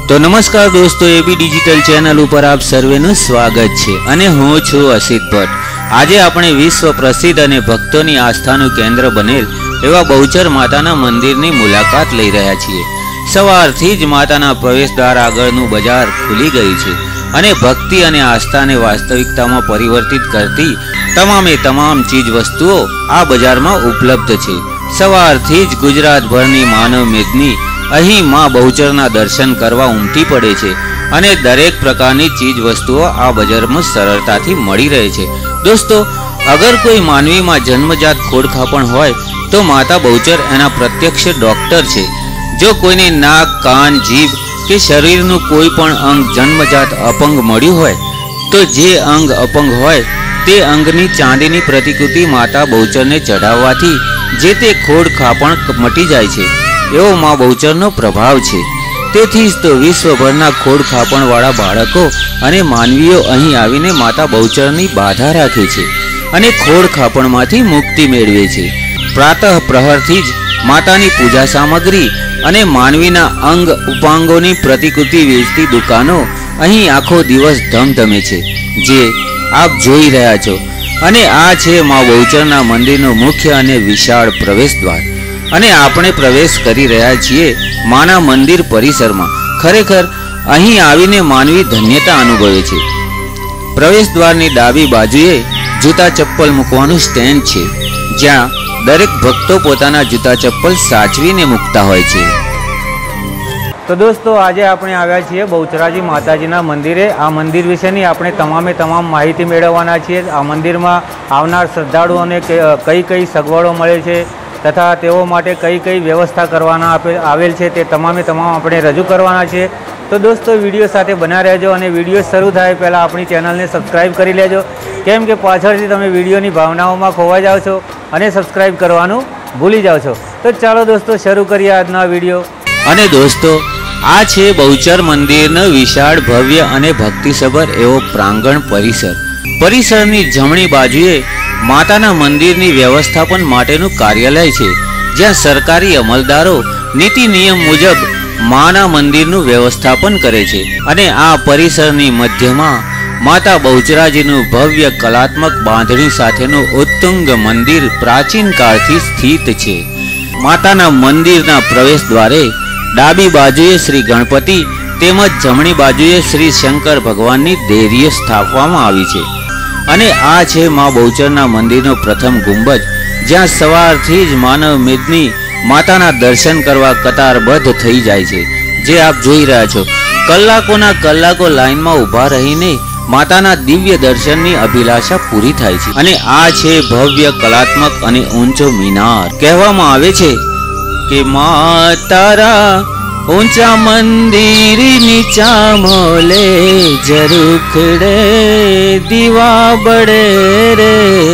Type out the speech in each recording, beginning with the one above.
तो नमस्कार दोस्तों, एबी डिजिटल चैनल पर आप सर्वेનું स्वागत છે અને હું છું અસિત ભટ્ટ। આજે આપણે વિશ્વ પ્રસિદ્ધ અને ભક્તોની આસ્થાનું કેન્દ્ર બનેલ એવા બહુચર માતાના મંદિરની મુલાકાત લઈ રહ્યા છીએ। સવારથી જ માતાના પ્રવેશદ્વાર આગળનું બજાર ખુલી ગયું છે અને ભક્તિ અને આસ્થાને વાસ્તવિકતામાં પરિવર્તિત કરતી તમામે તમામ ચીજ વસ્તુઓ આ બજારમાં ઉપલબ્ધ છે। સવારથી જ ગુજરાતભરની માનવ મેદની અહીં માં બહુચરના દર્શન કરવા ઉમટી પડે છે અને દરેક પ્રકારની ચીજ વસ્તુઓ આ બજારમાં સરળતાથી મળી રહે છે। દોસ્તો, અગર કોઈ માનવીમાં જન્મજાત ખોડખાપણ હોય તો માતા બહુચર એના પ્રત્યક્ષ ડોક્ટર છે। જો કોઈને નાક, કાન, જીભ કે શરીરનું કોઈ પણ અંગ જન્મજાત અપંગ મળ્યું હોય તો જે અંગ અપંગ હોય તે અંગની ચાંદીની પ્રતિકૃતિ માતા બહુચરને ચઢાવવાથી જે તે ખોડખાપણ મટી જાય છે એવો માં બહુચરનો પ્રભાવ છે। તેથી જ તો વિશ્વભરના ખોડખાપણવાળા બાળકો અને માનવીઓ અહીં આવીને માતા બહુચરની બાધા રાખે છે અને ખોડખાપણમાંથી મુક્તિ મેળવે છે। પ્રાતઃ પ્રહરથી જ માતાની પૂજા સામગ્રી અને માનવીના અંગ ઉપાંગોની પ્રતિકૃતિ વેચતી દુકાનો અહીં આખો દિવસ ધમધમે છે, જે આપ જોઈ રહ્યા છો। અને આ છે માં બહુચરના મંદિરનો મુખ્ય અને વિશાળ પ્રવેશદ્વાર અને આપણે પ્રવેશ કરી રહ્યા છીએ માના મંદિર પરિસરમાં। ખરેખર અહીં આવીને માનવી ધન્યતા અનુભવે છે। પ્રવેશદ્વારની ડાબી બાજુએ જૂતા ચપ્પલ મૂકવાનું સ્ટેન્ડ છે, જ્યાં દરેક ભક્તો પોતાના જૂતા ચપ્પલ સાચવીને મૂકતા હોય છે। તો દોસ્તો, આજે આપણે આવ્યા છીએ બહુચરાજી માતાજીના મંદિરે। આ મંદિર વિશેની આપણે તમામ માહિતી મેળવવાના છીએ। આ મંદિરમાં આવનાર શ્રદ્ધાળુઓને કઈ કઈ સગવડો મળે છે તથા તેઓ માટે કઈ કઈ વ્યવસ્થા કરવાના આવેલ છે તે તમામ આપણે રજૂ કરવાના છે। તો દોસ્તો, વિડીયો સાથે બના રહેજો અને વિડીયો શરૂ થાય પહેલાં આપણી ચેનલને સબસ્ક્રાઈબ કરી લેજો, કેમ કે પાછળથી તમે વિડીયોની ભાવનાઓમાં ખોવાઈ જાઓ છો અને સબસ્ક્રાઈબ કરવાનું ભૂલી જાઓ છો। તો ચાલો દોસ્તો, શરૂ કરીએ આજનો વિડીયો। અને દોસ્તો, આ છે બહુચર મંદિરનો વિશાળ, ભવ્ય અને ભક્તિસભર એવો પ્રાંગણ પરિસર। પરિસરની જમણી બાજુએ માતાના મંદિરની વ્યવસ્થાપન માટેનું કાર્યાલય છે, જ્યાં સરકારી અમલદારો નીતિ નિયમ મુજબ માના મંદિરનું વ્યવસ્થાપન કરે છે। અને આ પરિસરની મધ્યમાં માતા બહુચરાજીનું ભવ્ય કલાત્મક બાંધણી સાથેનું ઉત્તુંગ મંદિર પ્રાચીન કાળથી સ્થિત છે। માતાના મંદિરના પ્રવેશ દ્વારે ડાબી બાજુએ શ્રી ગણપતિ તેમજ જમણી બાજુએ શ્રી શંકર ભગવાનની દેરીઓ સ્થાપવામાં આવી છે। અને આ છે માં બહુચરના મંદિરનો પ્રથમ ગુંબજ, જ્યાં સવારથી જ માનવ મેદની માતાના દર્શન કરવા કતારબદ્ધ થઈ જાય છે। જે આપ જોઈ રહ્યા છો, કલાકોના કલાકો લાઈનમાં ઊભા રહીને માતાના દિવ્ય દર્શનની અભિલાષા પૂરી થાય છે। અને આ છે ભવ્ય, કલાત્મક અને ઊંચો મિનાર। કહેવામાં આવે છે કે માતારા ऊंचा मंदिर नीचा मोले जरूखड़े दीवा बड़े रे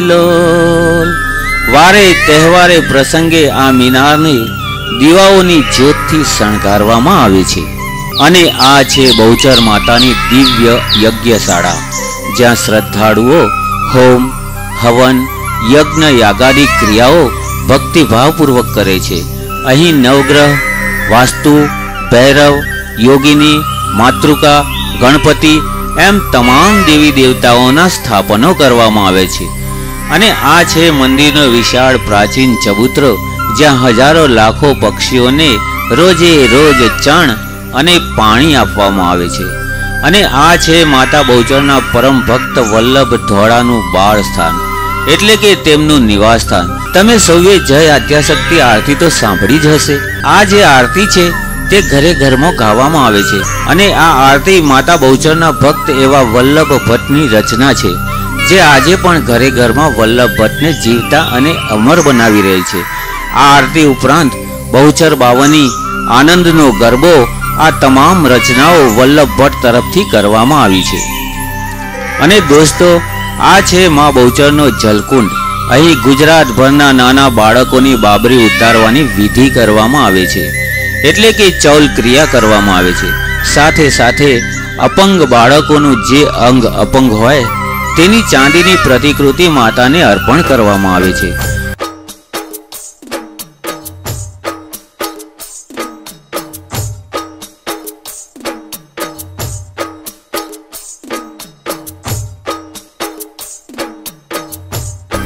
लोल। वारे तहेवारे प्रसंगे आ मीनारने दीवाओनी ज्योतथी शणगारवामां आवे छे। अने आ छे बहूचर मातानी दिव्य यज्ञशाळा, ज्यां श्रद्धाळुओ होम, हवन, यज्ञ यागादी क्रियाओ भक्तिभावपूर्वक करे छे। अहीं नवग्रह, वास्तु, भैरव, योगिनी, मातृका, गणपति एम तमाम देवी देवताओना स्थापनो करवामां आवे छे। अने आ छे मंदिरनो विशाळ प्राचीन चबूतरो, ज्यां हजारों लाखों पक्षीओने रोजे रोज चण अने पाणी आपवामां आवे छे। अने आ छे माता बहूचરના परम भक्त वल्लभ धोळाનું बाळ स्थान, એટલે કે તેમનું નિવાસ સ્થાન। તમે સૌએ જય આદ્યાશક્તિ આરતી તો સાંભળી જ હશે। આ જે આરતી છે તે ઘરે ઘરમાં ગાવામાં આવે છે અને આ આરતી માતા બહુચરના ભક્ત એવા વલ્લભ ભટ્ટની રચના છે, જે આજે પણ ઘરે ઘરમાં વલ્લભ ભટ્ટને જીવતા અને અમર બનાવી રહી છે। આ આરતી ઉપરાંત બહુચર બાવની, આનંદનો ગરબો, આ તમામ રચનાઓ વલ્લભ ભટ્ટ તરફથી કરવામાં આવી છે। અને દોસ્તો, આ છે માં બહુચરનો જલકુંડ। અહીં ગુજરાતભરના નાના બાળકોની બાબરી ઉતારવાની વિધિ કરવામાં આવે છે, એટલે કે ચૌલ ક્રિયા કરવામાં આવે છે। સાથે સાથે અપંગ બાળકોનું જે અંગ અપંગ હોય તેની ચાંદીની પ્રતિકૃતિ માતાને અર્પણ કરવામાં આવે છે।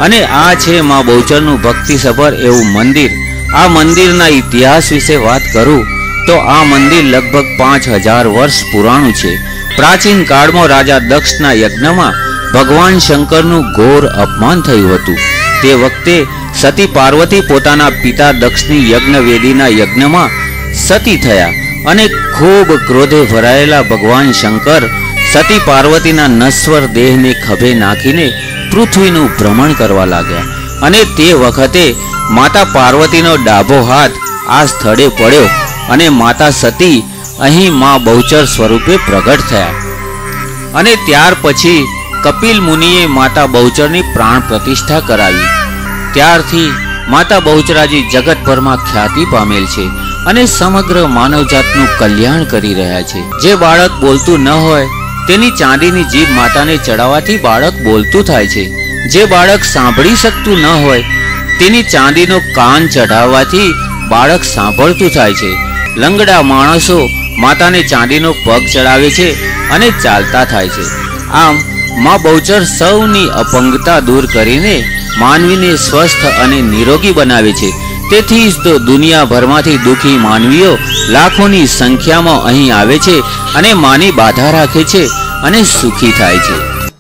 અને આ છે માં બહુચરનું ભક્તિસભર એવું મંદિર. આ મંદિરના ઇતિહાસ વિશે વાત કરું તો આ મંદિર લગભગ 5000 વર્ષ પુરાણું છે. પ્રાચીન કાળમાં રાજા દક્ષના યજ્ઞમાં ભગવાન શંકરનું ઘોર અપમાન થયું હતું. તે વખતે સતી પાર્વતી પોતાના પિતા દક્ષની યજ્ઞવેદીના યજ્ઞમાં સતી થયા અને ખૂબ ક્રોધે ભરાયેલા ભગવાન શંકર સતી પાર્વતીના નશ્વર દેહને ખભે નાખીને પૃથ્વીનું ભ્રમણ કરવા લાગ્યા. અને તે વખતે માતા પાર્વતીનો ડાબો હાથ આ સ્થળે પડ્યો અને માતા સતી અહીં માં બહુચર સ્વરૂપે પ્રગટ થયા. અને ત્યાર પછી કપિલ મુનિએ માતા બહુચરની પ્રાણ પ્રતિષ્ઠા કરાવી. ત્યારથી માતા બહુચરાજી જગતભરમાં ખ્યાતિ પામેલ છે અને સમગ્ર માનવજાતનું કલ્યાણ કરી રહ્યા છે. જે બાળક બોલતું ન હોય તેની ચાંદીની જીભ માતાને ચડાવવાથી બાળક બોલતું થાય છે. જે બાળક સાંભળી શકતું ન હોય તેની ચાંદીનો કાન ચઢાવવાથી બાળક સાંભળતું થાય છે. લંગડા માણસો માતાને ચાંદીનો પગ ચડાવે છે અને ચાલતા થાય છે. આમ માં બહુચર સૌની અપંગતા દૂર કરીને માનવીને સ્વસ્થ અને નિરોગી બનાવે છે. તેથી જ તો દુનિયાભરમાંથી દુઃખી માનવીઓ લાખોની સંખ્યામાં અહીં આવે છે અને માની બાધા રાખે છે અને સુખી થાય છે.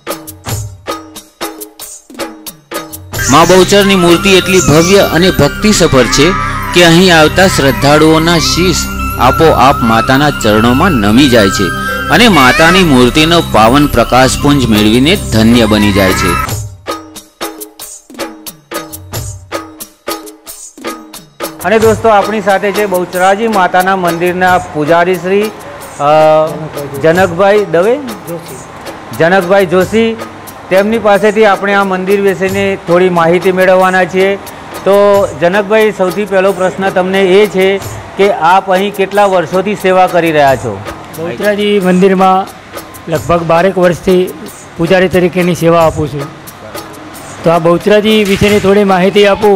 માં બહુચરની મૂર્તિ એટલી ભવ્ય અને ભક્તિસભર છે કે અહીં આવતા શ્રદ્ધાળુઓના શીશ આપોઆપ માતાના ચરણોમાં નમી જાય છે અને માતાની મૂર્તિનો પાવન પ્રકાશપુંજ મેળવીને ધન્ય બની જાય છે. અને દોસ્તો આપણી સાથે છે બહુચરાજી માતાના મંદિરના પૂજારી શ્રી જનકભાઈ દવે, જનકભાઈ જોશી. તેમની પાસેથી આપણે આ મંદિર વિશેની થોડી માહિતી મેળવવાના છીએ. તો જનકભાઈ, સૌથી પહેલો પ્રશ્ન તમને એ છે કે આપ અહીં કેટલા વર્ષોથી સેવા કરી રહ્યા છો? બહુચરાજી મંદિરમાં લગભગ 12 વર્ષથી પૂજારી તરીકેની સેવા આપું છું. તો આ બહુચરાજી વિશેની થોડી માહિતી આપું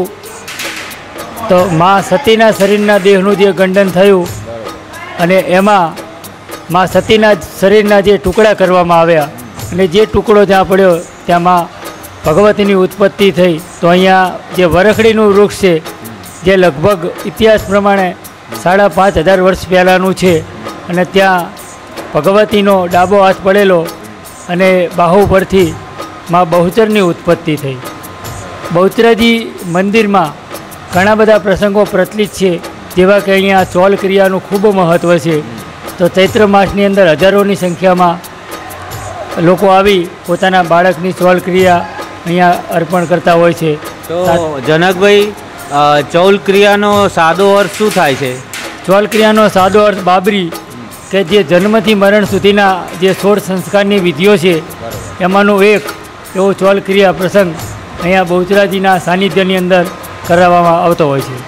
તો મા સતીના શરીરના દેહનું જે ગંડન થયું અને એમાં મા સતીના શરીરના જે ટુકડા કરવામાં આવ્યા અને જે ટુકડો જ્યાં પડ્યો ત્યાં મા ભગવતીની ઉત્પત્તિ થઈ. તો અહીંયા જે વરખડીનું વૃક્ષ છે જે લગભગ ઇતિહાસ પ્રમાણે 5500 વર્ષ પહેલાંનું છે અને ત્યાં ભગવતીનો ડાબો હાથ પડેલો અને બાહુ પરથી મા બહુચરની ઉત્પત્તિ થઈ. બહુચરાજી મંદિરમાં ઘણા બધા પ્રસંગો પ્રચલિત છે, જેવા કે અહીંયા ચોલ ક્રિયાનું ખૂબ મહત્ત્વ છે. તો ચૈત્ર માસની અંદર હજારોની સંખ્યામાં લોકો આવી પોતાના બાળકની ચોલ ક્રિયા અહીંયા અર્પણ કરતા હોય છે. તો જનકભાઈ, ચૌલ ક્રિયાનો સાદો અર્થ શું થાય છે? ચોલ ક્રિયાનો સાદો અર્થ બાબરી, કે જે જન્મથી મરણ સુધીના જે 16 સંસ્કારની વિધિઓ છે એમાંનો એક એવો ચોલ ક્રિયા પ્રસંગ અહીંયા બહુચરાજીના સાનિધ્યની અંદર કરાવવામાં આવતો હોય છે.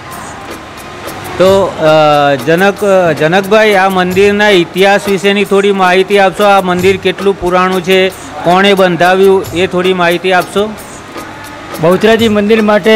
તો જનકભાઈ, આ મંદિરના ઇતિહાસ વિશેની થોડી માહિતી આપશો? આ મંદિર કેટલું પુરાણું છે, કોણે બંધાવ્યું, એ થોડી માહિતી આપશો? બહુચરાજી મંદિર માટે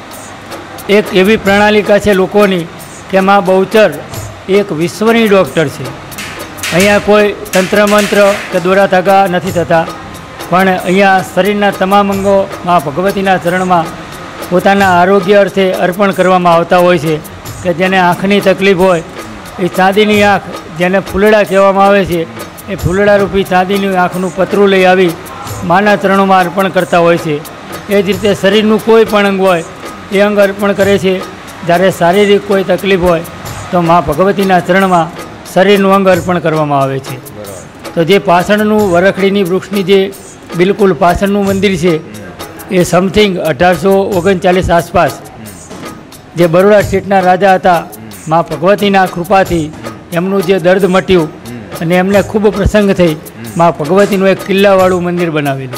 એક એવી પ્રણાલિકા છે લોકોની કે મા બહુચર એક વિશ્વની ડૉક્ટર છે. અહીંયા કોઈ તંત્ર મંત્ર કે દોરા ધાગા નથી થતા, પણ અહીંયા શરીરના તમામ અંગો મા ભગવતીના ચરણમાં પોતાના આરોગ્ય અર્થે અર્પણ કરવામાં આવતા હોય છે. કે જેને આંખની તકલીફ હોય એ ચાંદીની આંખ, જેને ફૂલડા કહેવામાં આવે છે, એ ફૂલડા રૂપી ચાંદીની આંખનું પતરું લઈ આવી માના ચરણોમાં અર્પણ કરતા હોય છે. એ જ રીતે શરીરનું કોઈ પણ અંગ હોય એ અંગ અર્પણ કરે છે. જ્યારે શારીરિક કોઈ તકલીફ હોય તો મા ભગવતીના ચરણમાં શરીરનું અંગ અર્પણ કરવામાં આવે છે. તો જે પાછળનું વરખડીની વૃક્ષની જે બિલકુલ પાછળનું મંદિર છે એ સમથિંગ 1839 આસપાસ જે બરોડા સ્ટેટના રાજા હતા, મા ભગવતીના કૃપાથી એમનું જે દર્દ મટ્યું અને એમને ખૂબ પ્રસંગ થઈ મા ભગવતીનું એક કિલ્લાવાળું મંદિર બનાવેલું.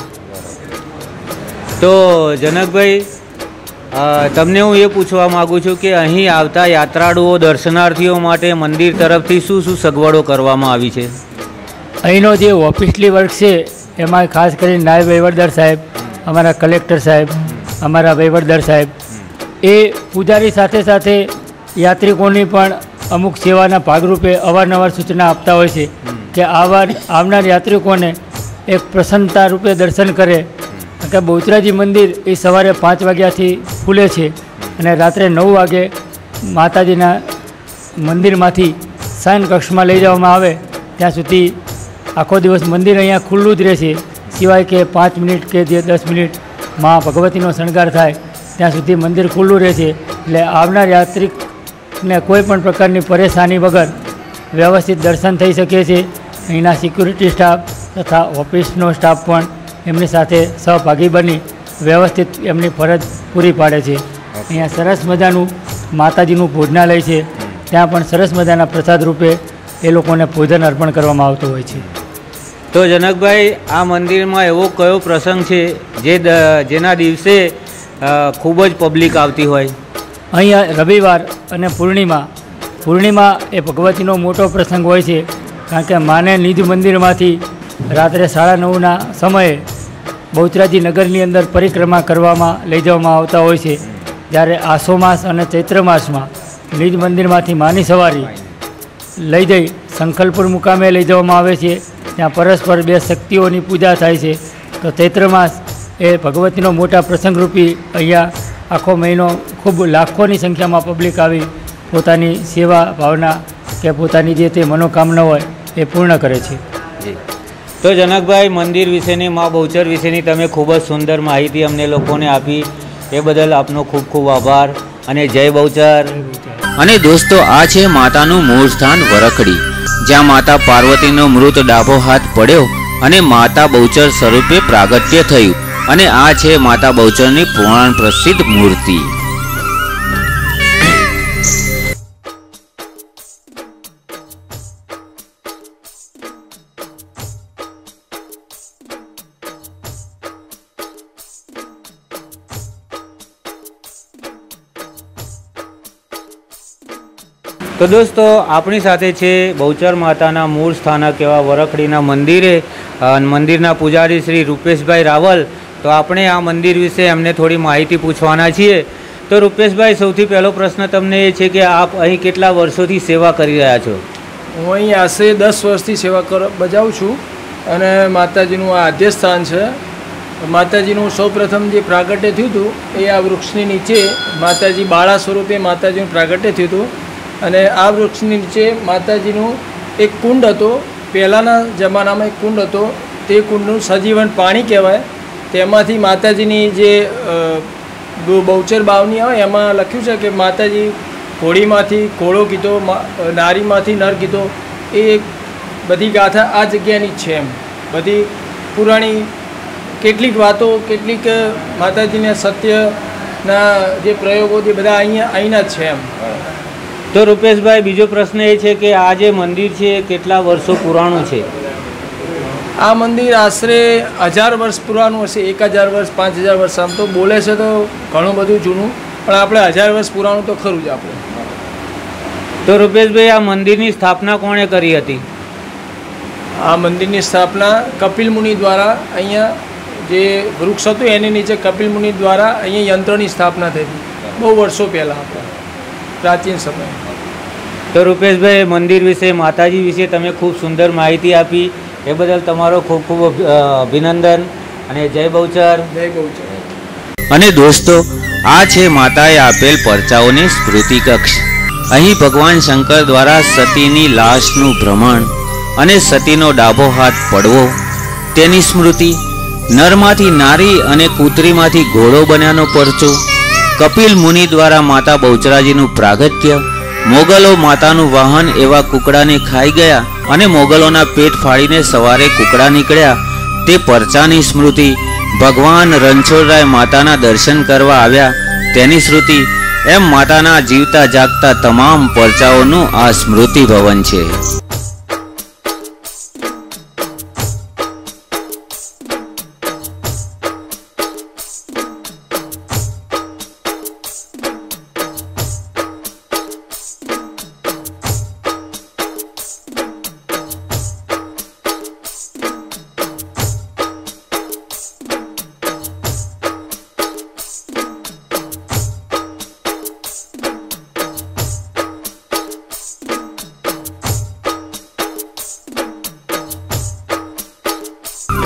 તો જનકભાઈ, તમને હું એ પૂછવા માગું છું કે અહીં આવતા યાત્રાળુઓ દર્શનાર્થીઓ માટે મંદિર તરફથી શું શું સગવડો કરવામાં આવી છે? અહીંનો જે ઓફિસલી વર્ક છે એમાં ખાસ કરીને નાયબ વહીવટદાર સાહેબ, અમારા કલેક્ટર સાહેબ, અમારા વહીવટદાર સાહેબ એ પૂજારી સાથે સાથે યાત્રિકોની પણ અમુક સેવાના ભાગરૂપે અવારનવાર સૂચના આપતા હોય છે કે આવનાર યાત્રિકોને એક પ્રસન્નતા રૂપે દર્શન કરે કારણ કે બહુચરાજી મંદિર એ સવારે 5 વાગ્યાથી ખુલે છે અને રાત્રે 9 વાગે માતાજીના મંદિરમાંથી શયન કક્ષમાં લઈ જવામાં આવે ત્યાં સુધી આખો દિવસ મંદિર અહીંયા ખુલ્લું જ રહે છે, સિવાય કે 5 મિનિટ કે 10 મિનિટ માં ભગવતીનો શણગાર થાય ત્યાં સુધી મંદિર ખુલ્લું રહે છે. એટલે આવનાર યાત્રિકને કોઈ પણ પ્રકારની પરેશાની વગર વ્યવસ્થિત દર્શન થઈ શકે છે. અહીંના સિક્યુરિટી સ્ટાફ તથા ઓફિસનો સ્ટાફ પણ એમની સાથે સહભાગી બની વ્યવસ્થિત એમની ફરજ પૂરી પાડે છે. અહીંયા સરસ મજાનું માતાજીનું ભોજનાલય છે, ત્યાં પણ સરસ મજાના પ્રસાદ રૂપે એ લોકોને ભોજન અર્પણ કરવામાં આવતું હોય છે. તો જનકભાઈ, આ મંદિરમાં એવો કયો પ્રસંગ છે જેના દિવસે ખૂબ જ પબ્લિક આવતી હોય? અહીંયા રવિવાર અને પૂર્ણિમા એ ભગવતીનો મોટો પ્રસંગ હોય છે, કારણ કે માને નિજ મંદિરમાંથી રાત્રે 9:30ના સમયે બહુચરાજી નગરની અંદર પરિક્રમા કરવામાં લઈ જવામાં આવતા હોય છે. જ્યારે આસો માસ અને ચૈત્ર માસમાં નિજ મંદિરમાંથી માની સવારી લઈ જઈ સંખલપુર મુકામે લઈ જવામાં આવે છે. ત્યાં પરસ્પર 2 શક્તિઓની પૂજા થાય છે. તો ચૈત્ર માસ એ ભગવતીનો મોટા પ્રસંગરૂપી અહીંયા આખો મહિનો ખૂબ લાખોની સંખ્યામાં પબ્લિક આવી પોતાની સેવા ભાવના કે પોતાની જે તે મનોકામના હોય એ પૂર્ણ કરે છે. તો જનકભાઈ, મંદિર વિશેની મા બહુચર વિશેની તમે ખૂબ જ સુંદર માહિતી અમને લોકોને આપી, એ બદલ આપનો ખૂબ ખૂબ આભાર અને જય બહુચર. અને દોસ્તો, આ છે માતાનું મૂળ સ્થાન વરખડી, જ્યાં માતા પાર્વતીનો મૃત ડાબો હાથ પડ્યો અને માતા બહુચર સ્વરૂપે પ્રાગટ્ય થયું. અને આ છે માતા બહુચરની પુરાણ પ્રસિદ્ધ મૂર્તિ. તો દોસ્તો, આપણી સાથે છે બહુચર માતાના મૂળ સ્થાનક એવા વરખડીના મંદિરના પૂજારી શ્રી રૂપેશભાઈ રાવલ. તો આપણે આ મંદિર વિશે એમને થોડી માહિતી પૂછવાના છીએ. તો રૂપેશભાઈ, સૌથી પહેલો પ્રશ્ન તમને એ છે કે આપ અહીં કેટલા વર્ષોથી સેવા કરી રહ્યા છો? હું અહીં આશરે 10 વર્ષથી સેવા બજાવું છું અને માતાજીનું આ આદ્ય સ્થાન છે. માતાજીનું સૌપ્રથમ જે પ્રાગટ્ય થયું હતું એ આ વૃક્ષની નીચે માતાજી બાળા સ્વરૂપે માતાજીનું પ્રાગટ્ય થયું હતું. અને આ વૃક્ષની નીચે માતાજીનું એક કુંડ હતો. પહેલાંના જમાનામાં એક કુંડ હતો, તે કુંડનું સજીવન પાણી કહેવાય. તેમાંથી માતાજીની જે બહુચર બાવની આવે એમાં લખ્યું છે કે માતાજી ઘોડીમાંથી ઘોડો કીધો, નારીમાંથી નર કીધો. એ બધી ગાથા આ જગ્યાની જ છે. એમ બધી પુરાણી કેટલીક વાતો, કેટલીક માતાજીના સત્યના જે પ્રયોગો જે બધા અહીંના જ છે. એમ તો રૂપેશભાઈ, બીજો પ્રશ્ન એ છે કે આ જે મંદિર છે એ કેટલા વર્ષો પુરાણું છે? આ મંદિર આશરે 1000 વર્ષ પુરાણું હશે. 1000 વર્ષ, 5000 વર્ષ. આમ તો બોલે છે તો ઘણું બધું જૂનું, પણ આપણે 1000 વર્ષ પુરાણું તો ખરું જ આપણે. તો રૂપેશભાઈ, આ મંદિરની સ્થાપના કોણે કરી હતી? આ મંદિરની સ્થાપના કપિલ મુનિ દ્વારા, અહીંયા જે વૃક્ષ હતું એની નીચે કપિલ મુનિ દ્વારા અહીંયા યંત્રની સ્થાપના થઈ હતી બહુ વર્ષો પહેલાં, આપણા પ્રાચીન સમય. તો રૂપેશભાઈ, મંદિર વિશે, માતાજી વિશે તમે ખૂબ સુંદર માહિતી આપી, એ બદલ તમારો ખૂબ ખૂબ અભિનંદન અને જય બહુચર. જય બહુચર. અને દોસ્તો, આ છે માતાએ આપેલ પરચાઓની સ્મૃતિ કક્ષ. અહીં ભગવાન શંકર દ્વારા સતીની લાશનું ભ્રમણ અને સતીનો ડાબો હાથ પડવો તેની સ્મૃતિ, નરમાંથી નારી અને કૂતરીમાંથી ઘોડો બન્યાનો પરચો, કપિલ મુનિ દ્વારા માતા બહુચરાજીનું પ્રાગટ્ય, મોગલો માતાનું વાહન એવા કુકડાને ખાઈ ગયા અને મોગલોના પેટ ફાડીને સવારે કુકડા નીકળ્યા તે પરચાની સ્મૃતિ, ભગવાન રણછોડરાય માતાના દર્શન કરવા આવ્યા તેની સ્મૃતિ, એમ માતાના જીવતા જાગતા તમામ પરચાઓનું આ સ્મૃતિ ભવન છે.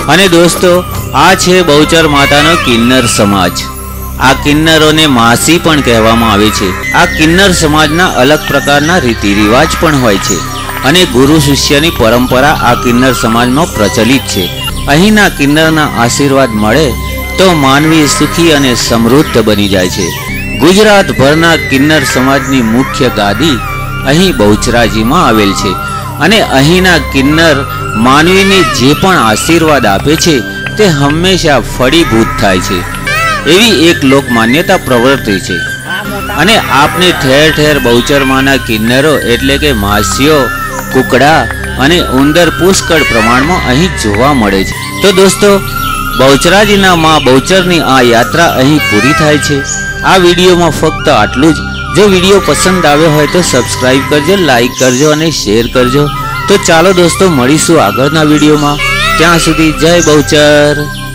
અને દોસ્તો, આ છે બહુચર માતાનો કિન્નર સમાજ. આ કિન્નરોને માસી પણ કહેવામાં આવે છે. આ કિન્નર સમાજના અલગ પ્રકારના રીતિ રિવાજ પણ હોય છે અને ગુરુ શિષ્યની પરંપરા આ કિન્નર સમાજમાં પ્રચલિત છે. અહીંના કિન્નરના આશીર્વાદ મળે તો માનવી સુખી અને સમૃદ્ધ બની જાય છે. ગુજરાતભરના કિન્નર સમાજની મુખ્ય ગાદી અહીં બહુચરાજીમાં આવેલ છે અને અહીંના કિન્નર માનવીને જે પણ આશીર્વાદ આપે છે તે હંમેશા ફળીભૂત થાય છે એવી એક લોક માન્યતા પ્રવર્તે છે. અને આપને ઠેર ઠેર બહુચરમાંના કિન્નરો એટલે કે માસીઓ, કુકડા અને ઉંદર પુષ્કળ પ્રમાણમાં અહીં જોવા મળે છે. તો દોસ્તો, બહુચરાજીના માં બહુચરની આ યાત્રા અહીં પૂરી થાય છે. આ વિડીયોમાં ફક્ત આટલું જ. જો વિડીયો પસંદ આવ્યો હોય તો સબસ્ક્રાઈબ કરજો, લાઈક કરજો અને શેર કરજો. તો ચાલો દોસ્તો, મળીશું આગળના વિડીયોમાં. ત્યાં સુધી જય બહુચર.